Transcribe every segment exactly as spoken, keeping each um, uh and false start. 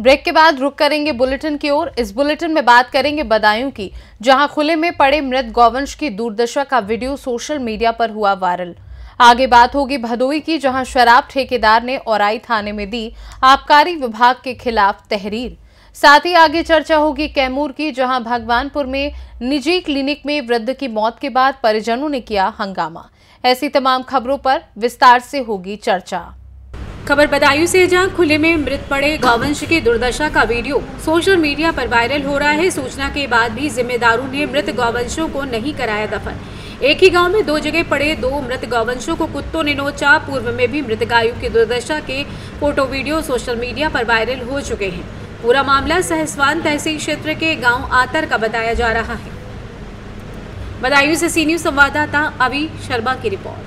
Break के बाद रुक करेंगे बुलेटिन की ओर। इस बुलेटिन में बात करेंगे बदायूं की, जहां खुले में पड़े मृत गौवंश की दुर्दशा का वीडियो सोशल मीडिया पर हुआ वायरल। आगे बात होगी भदोई की, जहां शराब ठेकेदार ने औराई थाने में दी आबकारी विभाग के खिलाफ तहरीर। साथ ही आगे चर्चा होगी कैमूर की, जहां भगवानपुर में निजी क्लिनिक में वृद्ध की मौत के बाद परिजनों ने किया हंगामा। ऐसी तमाम खबरों पर विस्तार से होगी चर्चा। खबर बदायूं से, जहां खुले में मृत पड़े गौवंश की दुर्दशा का वीडियो सोशल मीडिया पर वायरल हो रहा है। सूचना के बाद भी जिम्मेदारों ने मृत गौवंशों को नहीं कराया दफन। एक ही गांव में दो जगह पड़े दो मृत गौवंशों को कुत्तों ने नोचा। पूर्व में भी मृत गायों की दुर्दशा के फोटो वीडियो सोशल मीडिया पर वायरल हो चुके हैं। पूरा मामला सहसवान तहसील क्षेत्र के गाँव आतर का बताया जा रहा है। बदायूं से सी न्यूज संवाददाता अभी शर्मा की रिपोर्ट।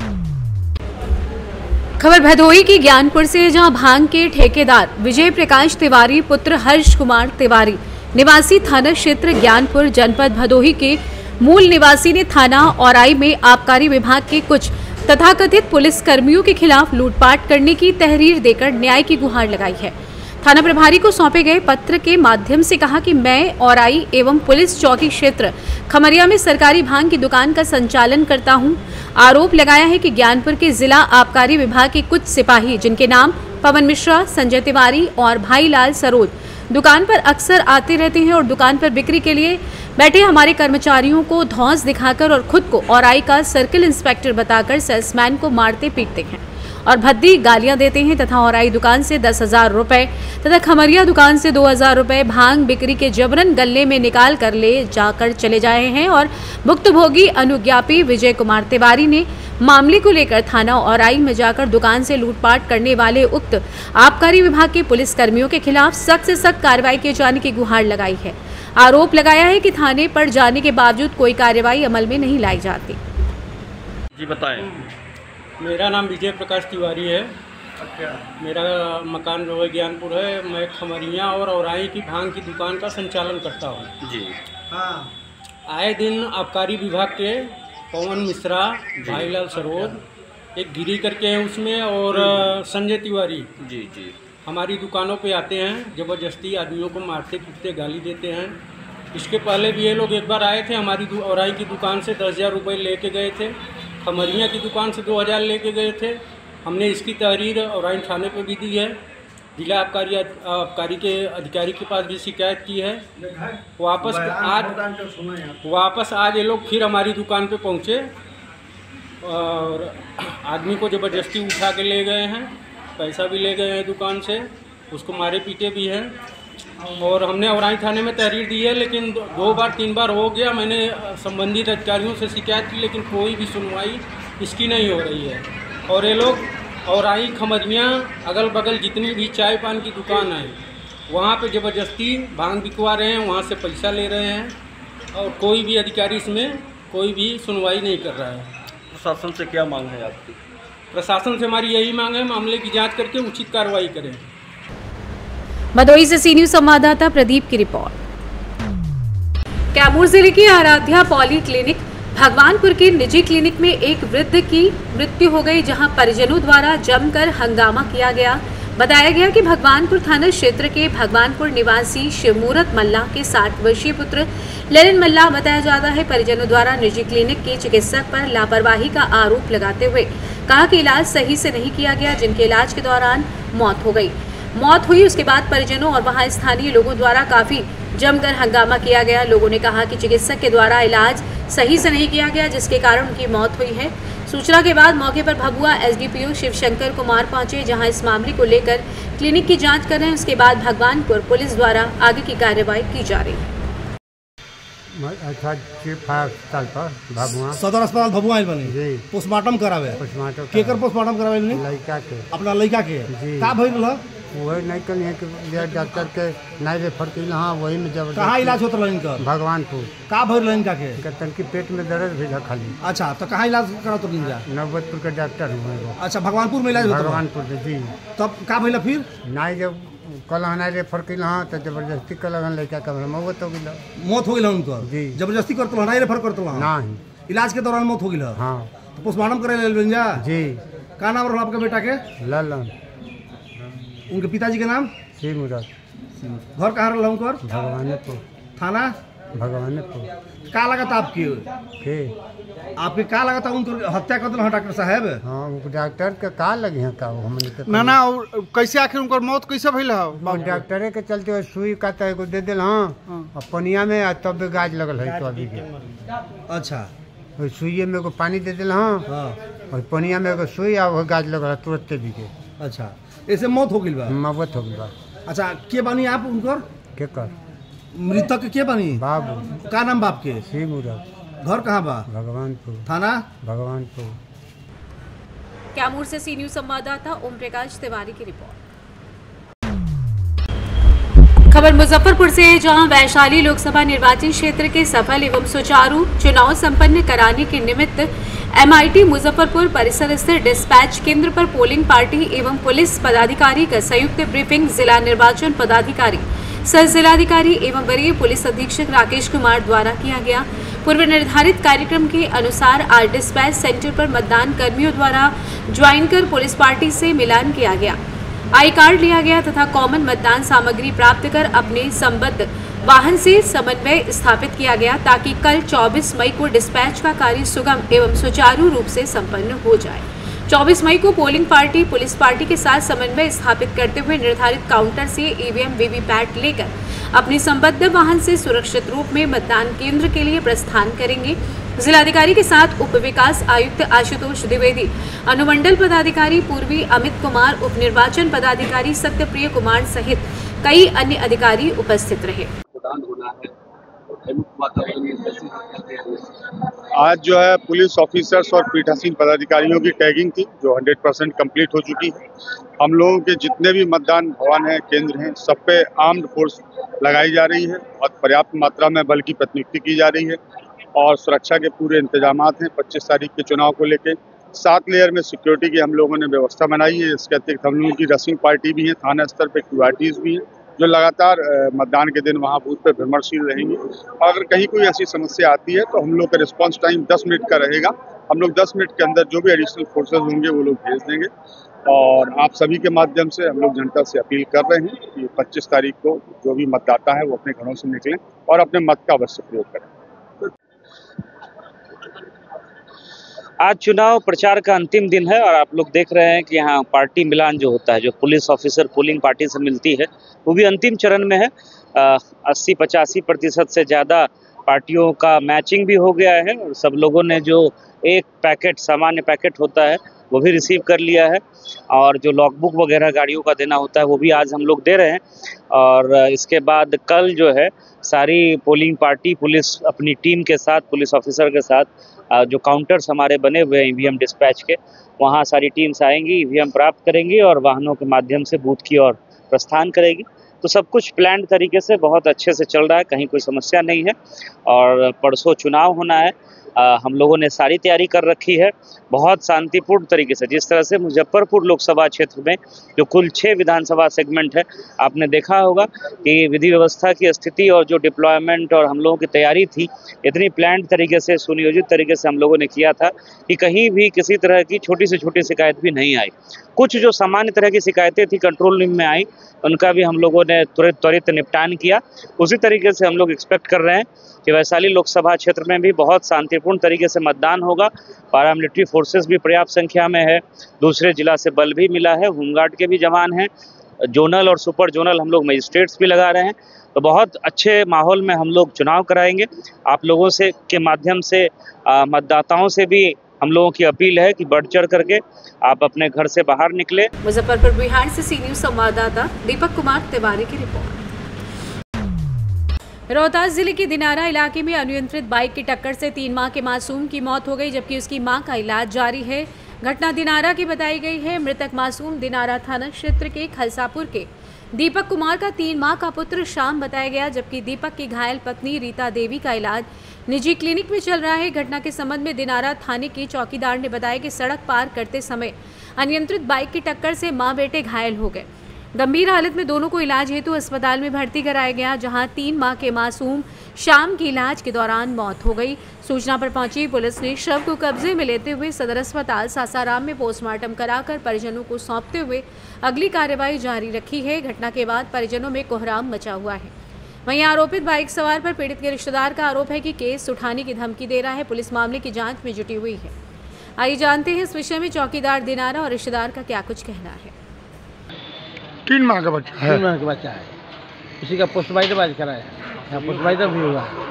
खबर भदोई की ज्ञानपुर से, जहां भांग के ठेकेदार विजय प्रकाश तिवारी पुत्र हर्ष कुमार तिवारी निवासी थाना क्षेत्र ज्ञानपुर जनपद भदोई के मूल निवासी ने थाना औराई में आबकारी विभाग के कुछ तथाकथित पुलिस कर्मियों के खिलाफ लूटपाट करने की तहरीर देकर न्याय की गुहार लगाई है। थाना प्रभारी को सौंपे गए पत्र के माध्यम से कहा कि मैं औराई एवं पुलिस चौकी क्षेत्र खमरिया में सरकारी भांग की दुकान का संचालन करता हूं। आरोप लगाया है कि ज्ञानपुर के जिला आबकारी विभाग के कुछ सिपाही, जिनके नाम पवन मिश्रा, संजय तिवारी और भाईलाल सरोज, दुकान पर अक्सर आते रहते हैं और दुकान पर बिक्री के लिए बैठे हमारे कर्मचारियों को धौंस दिखाकर और खुद को औराई का सर्किल इंस्पेक्टर बताकर सेल्समैन को मारते पीटते हैं और भद्दी गालियां देते हैं तथा औराई दुकान से दस हजार रुपए तथा खमरिया दुकान से दो हजार रुपए भांग बिक्री के जबरन गले में निकाल कर ले जाकर चले जाए हैं। और भुक्तभोगी अनुज्ञापी विजय कुमार तिवारी ने मामले को लेकर थाना औराई में जाकर दुकान से लूटपाट करने वाले उक्त आबकारी विभाग के पुलिस कर्मियों के खिलाफ सख्त से सख्त कार्रवाई किए जाने की गुहार लगाई है। आरोप लगाया है कि थाने पर जाने के बावजूद कोई कार्रवाई अमल में नहीं लाई जाती। जी बताएं। मेरा नाम विजय प्रकाश तिवारी है। मेरा मकान जो है ज्ञानपुर है। मैं खमरिया और औराई की भांग की दुकान का संचालन करता हूँ। जी हाँ। आए दिन आबकारी विभाग के पवन मिश्रा, भाईलाल सरोज, एक गिरी करके हैं उसमें, और संजय तिवारी जी जी हमारी दुकानों पे आते हैं, ज़बरदस्ती आदमियों को मारते पीटते गाली देते हैं। इसके पहले भी ये लोग एक बार आए थे, हमारी औराई की दुकान से दस हज़ार रुपये लेके गए थे। खमरिया की दुकान से दो हज़ार लेके गए थे। हमने इसकी तहरीर औराई थाने पे भी दी है। जिला आबकारी आबकारी के अधिकारी के पास भी शिकायत की है। वापस आज वापस आज ये लोग फिर हमारी दुकान पे पहुँचे और आदमी को ज़बरदस्ती उठा के ले गए हैं, पैसा भी ले गए हैं दुकान से, उसको मारे पीटे भी हैं। और हमने औराई थाने में तहरीर दी है, लेकिन दो बार तीन बार हो गया। मैंने संबंधित अधिकारियों से शिकायत की, लेकिन कोई भी सुनवाई इसकी नहीं हो रही है। और ये लोग औराई, खमरिया, अगल बगल जितनी भी चाय पान की दुकान है वहाँ पे ज़बरदस्ती भांग बिकवा रहे हैं, वहाँ से पैसा ले रहे हैं और कोई भी अधिकारी इसमें कोई भी सुनवाई नहीं कर रहा है। प्रशासन से क्या मांग है आपकी? प्रशासन से हमारी यही मांग है, मामले की जाँच करके उचित कार्रवाई करें। भदोई से सी न्यूज संवाददाता प्रदीप की रिपोर्ट। कैमूर जिले की आराध्या पॉली क्लिनिक भगवानपुर के निजी क्लिनिक में एक वृद्ध की मृत्यु हो गई, जहां परिजनों द्वारा जमकर हंगामा किया गया। बताया गया कि भगवानपुर थाना क्षेत्र के भगवानपुर निवासी शिवमूरत मल्ला के साठ वर्षीय पुत्र ललिन मल्ला बताया जाता है। परिजनों द्वारा निजी क्लिनिक के चिकित्सक पर लापरवाही का आरोप लगाते हुए कहा कि इलाज सही से नहीं किया गया, जिनके इलाज के दौरान मौत हो गई। मौत हुई उसके बाद परिजनों और वहां स्थानीय लोगों द्वारा काफी जमकर हंगामा किया गया। लोगों ने कहा कि चिकित्सक के द्वारा इलाज सही से नहीं किया गया, जिसके कारण उनकी मौत हुई है। सूचना के बाद मौके पर भभुआ एसडीपीओ शिवशंकर कुमार पहुंचे, जहां इस मामले को लेकर क्लिनिक की जांच कर रहे हैं। उसके बाद भगवानपुर पुलिस द्वारा आगे की कार्रवाई की जा रही है। सदर अस्पताल भभुआ बने पोस्टमार्टम करावे पोस्टमार्टम केकर पोस्टमार्टम करावे लड़का के अपना लड़का के का भइल रहा वही नहीं कहीं कि डॉक्टर के नहीं रेफर की हाँ वही में जब कहाँ इलाज होता है इनका? भगवानपुर। का भइल इनका के तनकी पेट में दर्द भी था खाली। अच्छा तो कहाँ इलाज करा तो जा? नवबतपुर के डॉक्टर हूँ। अच्छा भगवानपुर में इलाज होता? भगवानपुर में जी। तब का भइल फिर? नहीं जब कल नहीं रेफर की हाँ तो जबरदस्ती कल लड़का का मौत हो गई। मौत हो गई उनका जी? जबरदस्ती करते नहीं रेफर करते नहीं, इलाज के दौरान मौत हो गई। हाँ पोस्टमार्टम करे ले जा जी। का नाम रहा आपके बेटा के? ललन। उनके पिताजी के नाम? शिवमूरत। घर कहाँ रहा हूँ कर? भगवानपुर थाना भगवानपुर। का लगा था आपकी के आपके का लगा था उनको हत्या कर दिया डॉक्टर साहब? हाँ वो डॉक्टर के का लगे हैं का हमने के ना ना और कैसे आखिर उनकर मौत कैसे भइल है? वो डॉक्टरे के चलते वो सुई का तो एगो दे दिल हाँ और पनिया में तब भी गाज लगल है तो अभी के। अच्छा वो सुइये में एगो पानी दे दिल हाँ और पनिया में एगो सुई और गाज लगल है तुरंत भी के। अच्छा ऐसे मौत हो गई बा? मौत हो गई बा। अच्छा के बनी आप उनकर? के कर मृतक के बनी? बाबू। का नाम बाप के? शिव मुराद। घर कहाँ बा? भगवानपुर। थाना भगवानपुर। कैमूर से सी न्यूज संवाददाता ओम प्रकाश तिवारी की रिपोर्ट। खबर मुजफ्फरपुर से है, जहां वैशाली लोकसभा निर्वाचन क्षेत्र के सफल एवं सुचारू चुनाव संपन्न कराने के निमित्त एमआईटी मुजफ्फरपुर परिसर स्थित डिस्पैच केंद्र पर पोलिंग पार्टी एवं पुलिस पदाधिकारी का संयुक्त ब्रीफिंग जिला निर्वाचन पदाधिकारी सह जिलाधिकारी एवं वरीय पुलिस अधीक्षक राकेश कुमार द्वारा किया गया। पूर्व निर्धारित कार्यक्रम के अनुसार आज डिस्पैच सेंटर पर मतदान कर्मियों द्वारा ज्वाइन कर पुलिस पार्टी से मिलान किया गया, आई कार्ड लिया गया तथा कॉमन मतदान सामग्री प्राप्त कर अपने संबद्ध वाहन से समन्वय स्थापित किया गया, ताकि कल चौबीस मई को डिस्पैच का कार्य सुगम एवं सुचारू रूप से संपन्न हो जाए। चौबीस मई को पोलिंग पार्टी पुलिस पार्टी के साथ समन्वय स्थापित करते हुए निर्धारित काउंटर से ईवीएम वीवीपैट लेकर अपने संबद्ध वाहन से सुरक्षित रूप में मतदान केंद्र के लिए प्रस्थान करेंगे। जिलाधिकारी के साथ उप विकास आयुक्त आशुतोष द्विवेदी, अनुमंडल पदाधिकारी पूर्वी अमित कुमार, उप निर्वाचन पदाधिकारी सत्यप्रिय कुमार सहित कई अन्य अधिकारी उपस्थित रहे। आज जो है पुलिस ऑफिसर्स और पीठासीन पदाधिकारियों की टैगिंग थी जो सौ परसेंट कंप्लीट हो चुकी है। हम लोगों के जितने भी मतदान भवन हैं, केंद्र हैं, सब पे आर्म्ड फोर्स लगाई जा रही है और पर्याप्त मात्रा में बल की प्रतिनियुक्ति की जा रही है और सुरक्षा के पूरे इंतजामात हैं। पच्चीस तारीख के चुनाव को लेकर सात लेयर में सिक्योरिटी की हम लोगों ने व्यवस्था बनाई है। इसके अतिरिक्त हम लोगों की रसिंग पार्टी भी है, थाना स्तर पर क्यू आर टीज भी हैं जो लगातार मतदान के दिन वहाँ बूथ पे भ्रमणशील रहेंगी। और अगर कहीं कोई ऐसी समस्या आती है तो हम लोग का रिस्पांस टाइम दस मिनट का रहेगा। हम लोग दस मिनट के अंदर जो भी एडिशनल फोर्सेज होंगे वो लोग भेज देंगे। और आप सभी के माध्यम से हम लोग जनता से अपील कर रहे हैं कि पच्चीस तारीख को जो भी मतदाता है वो अपने घरों से निकलें और अपने मत का अवश्य प्रयोग करें। आज चुनाव प्रचार का अंतिम दिन है और आप लोग देख रहे हैं कि यहाँ पार्टी मिलान जो होता है, जो पुलिस ऑफिसर पोलिंग पार्टी से मिलती है, वो भी अंतिम चरण में है। अस्सी पचासी प्रतिशत से ज़्यादा पार्टियों का मैचिंग भी हो गया है और सब लोगों ने जो एक पैकेट सामान्य पैकेट होता है वो भी रिसीव कर लिया है और जो लॉगबुक वगैरह गाड़ियों का देना होता है वो भी आज हम लोग दे रहे हैं। और इसके बाद कल जो है सारी पोलिंग पार्टी पुलिस अपनी टीम के साथ, पुलिस ऑफिसर के साथ जो काउंटर्स हमारे बने हुए हैं ईवीएम डिस्पैच के, वहाँ सारी टीम्स आएंगी, ईवीएम प्राप्त करेंगी और वाहनों के माध्यम से बूथ की ओर प्रस्थान करेगी। तो सब कुछ प्लान तरीके से बहुत अच्छे से चल रहा है, कहीं कोई समस्या नहीं है। और परसों चुनाव होना है, आ, हम लोगों ने सारी तैयारी कर रखी है बहुत शांतिपूर्ण तरीके से। जिस तरह से मुजफ्फरपुर लोकसभा क्षेत्र में जो कुल छः विधानसभा सेगमेंट है, आपने देखा होगा कि विधि व्यवस्था की स्थिति और जो डिप्लॉयमेंट और हम लोगों की तैयारी थी, इतनी प्लान्ड तरीके से, सुनियोजित तरीके से हम लोगों ने किया था कि कहीं भी किसी तरह की छोटी से छोटी शिकायत भी नहीं आई। कुछ जो सामान्य तरह की शिकायतें थी कंट्रोल रूम में आई, उनका भी हम लोगों ने त्वरित त्वरित निपटान किया। उसी तरीके से हम लोग एक्सपेक्ट कर रहे हैं कि वैशाली लोकसभा क्षेत्र में भी बहुत शांतिपूर्ण तरीके से मतदान होगा। पैरामिलिट्री फोर्सेस भी पर्याप्त संख्या में है, दूसरे जिला से बल भी मिला है, होमगार्ड के भी जवान हैं, जोनल और सुपर जोनल हम लोग मजिस्ट्रेट्स भी लगा रहे हैं। तो बहुत अच्छे माहौल में हम लोग चुनाव कराएंगे। आप लोगों से के माध्यम से आ, मतदाताओं से भी हम लोगों की अपील है कि बढ़ चढ़ करके आप अपने घर से बाहर निकले। मुजफ्फरपुर बिहार से सी न्यूज संवाददाता दीपक कुमार तिवारी की रिपोर्ट। रोहतास जिले के दिनारा इलाके में अनियंत्रित बाइक की टक्कर से तीन माह के मासूम की मौत हो गई, जबकि उसकी मां का इलाज जारी है। घटना दिनारा की बताई गई है। मृतक मासूम दिनारा थाना क्षेत्र के खलसापुर के दीपक कुमार का तीन माह का पुत्र शाम बताया गया, जबकि दीपक की घायल पत्नी रीता देवी का इलाज निजी क्लिनिक में चल रहा है। घटना के संबंध में दिनारा थाने के चौकीदार ने बताया कि सड़क पार करते समय अनियंत्रित बाइक की टक्कर से मां बेटे घायल हो गए। गंभीर हालत में दोनों को इलाज हेतु अस्पताल में भर्ती कराया गया, जहां तीन माह के मासूम शाम की इलाज के दौरान मौत हो गई। सूचना पर पहुंची पुलिस ने शव को कब्जे में लेते हुए सदर अस्पताल सासाराम में पोस्टमार्टम कराकर परिजनों को सौंपते हुए अगली कार्रवाई जारी रखी है। घटना के बाद परिजनों में कोहराम मचा हुआ है। वहीं आरोपित बाइक सवार पर पीड़ित के रिश्तेदार का आरोप है कि केस उठाने की धमकी दे रहा है। पुलिस मामले की जांच में जुटी हुई है। आइए जानते हैं इस विषय में चौकीदार दिनारा और रिश्तेदार का क्या कुछ कहना है। तीन माह का बच्चा है। तीन माह का बच्चा है। उसी का पोस्टमार्टम आज कराया, यहाँ पोस्टमार्टम भी हुआ है।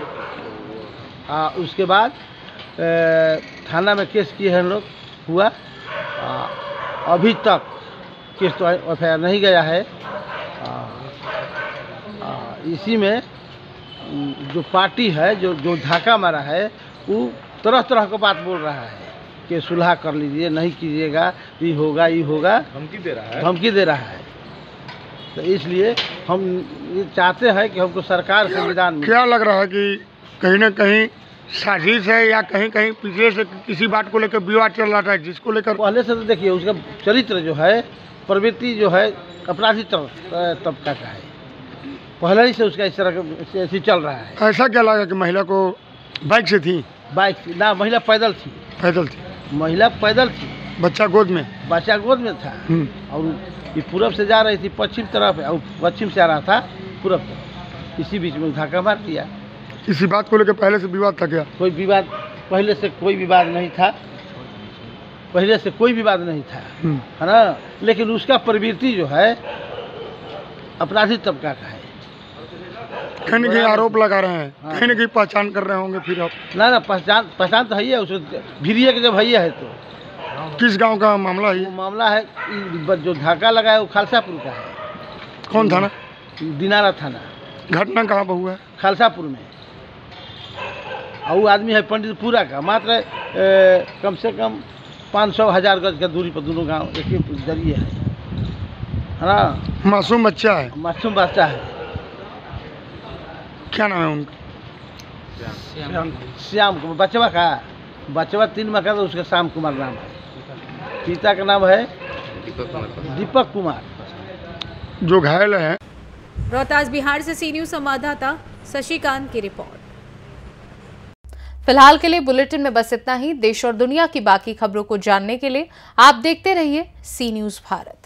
आ, उसके बाद ए, थाना में केस किए हैं लोग, हुआ आ, अभी तक केस तो एफ आई आर नहीं गया है। आ, आ, इसी में जो पार्टी है, जो जो धाका मारा है, वो तरह तरह का बात बोल रहा है कि सुलह कर लीजिए, नहीं कीजिएगा, ये होगा ये होगा, धमकी दे रहा है धमकी दे रहा है। तो इसलिए हम ये चाहते हैं कि हमको सरकार संविधान में क्या लग रहा है कि कहीं ना कहीं साजिश है या कहीं कहीं पिछले से किसी बात को लेकर विवाद चल रहा था, जिसको लेकर पहले से तो देखिए उसका चरित्र जो है, प्रवृत्ति जो है अपराधी तबका का है, पहले ही से उसका इस तरह का ऐसे चल रहा है। ऐसा क्या लगा कि महिला को बाइक से थी? बाइक ना, महिला पैदल थी। पैदल थी महिला पैदल थी, बच्चा गोद में बच्चा गोद में था। और ये पूरब से जा रही थी पश्चिम तरफ, और पश्चिम से आ रहा था पूरब तरफ। इसी बीच में धक्का मार दिया। इसी बात को लेकर पहले से विवाद था क्या? कोई विवाद पहले से कोई विवाद नहीं था, पहले से कोई विवाद नहीं था, है ना। लेकिन उसका प्रवृत्ति जो है अपराधी तबका का है। कहीं न कहीं आरोप लगा रहे हैं, हाँ। कहीं न कहीं पहचान कर रहे होंगे फिर आप? ना ना, पहचान पहचान तो है ही है, उसको भिरिया के जब है तो। किस गांव का मामला है? मामला है जो धाका लगा है वो खालसापुर का है। कौन थाना? दिनारा थाना। घटना कहाँ पर हुआ है? खालसापुर में। और वो आदमी है पंडितपुरा का, मात्र ए, कम से कम पाँच सौ हजार गज का दूरी पर दोनों गांव एक ही जरिए है, है ना। मासूम बच्चा है? मासूम बच्चा है। क्या नाम है उनका? श्याम, श्याम कुमार। बचवा का बचवा तीन माह का, तो उसका श्याम कुमार नाम है। पिता का नाम है दीपक कुमार। जो घायल है। रोहतास बिहार से सी न्यूज संवाददाता शशिकांत की रिपोर्ट। फिलहाल के लिए बुलेटिन में बस इतना ही। देश और दुनिया की बाकी खबरों को जानने के लिए आप देखते रहिए सी न्यूज भारत।